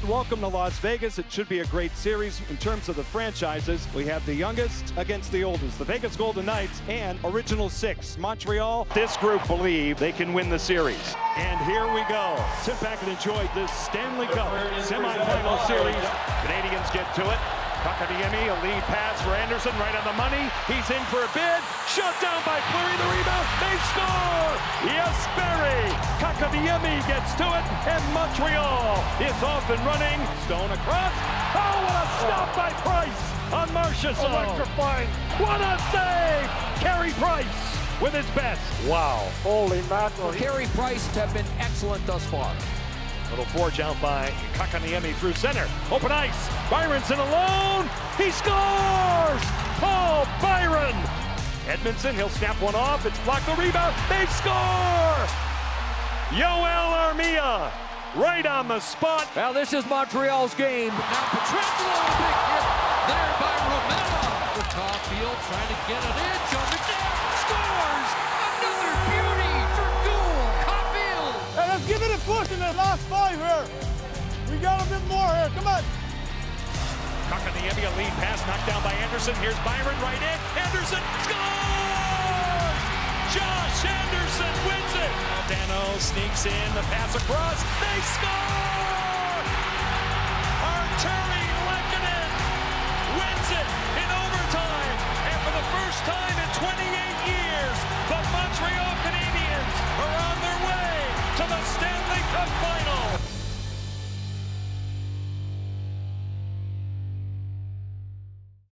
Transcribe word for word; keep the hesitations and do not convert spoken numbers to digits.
welcome to Las Vegas. It should be a great series in terms of the franchises. We have the youngest against the oldest, the Vegas Golden Knights and Original Six, Montreal. This group believe they can win the series. And here we go. Sit back and enjoy this Stanley Cup semifinal series. Canadians get to it. Kotkaniemi, a lead pass for Anderson, right on the money. He's in for a bid. Shut down by Fleury, the rebound. They score! Yes, Barry! Kotkaniemi gets to it, and Montreal is off and running. Stone across. Oh, what a stop by Price on Marchessault. Electrifying. What a save! Carey Price with his best. Wow. Holy mackerel. Carey Price have been excellent thus far. Little forge out by Kotkaniemi through center. Open ice. Byronson alone. He scores! Paul Byron! Edmondson, he'll snap one off. It's blocked the rebound. They score! Yoel Armia right on the spot. Well, this is Montreal's game. Now Pietrangelo, a big hit there by Romano. Caulfield trying to get an edge on the net. Scores! Another beauty for Gould. Caulfield. Hey, let's give it a push in the last five here. We got a bit more here. Come on. Kotkaniemi, a lead pass knocked down by Anderson. Here's Byron right in. Anderson scores! Josh Anderson wins it. Dano sneaks in, the pass across. They score! Arturi Lehkonen wins it in overtime. And for the first time in twenty-eight years, the Montreal Canadiens are on their way to the Stanley Cup Final.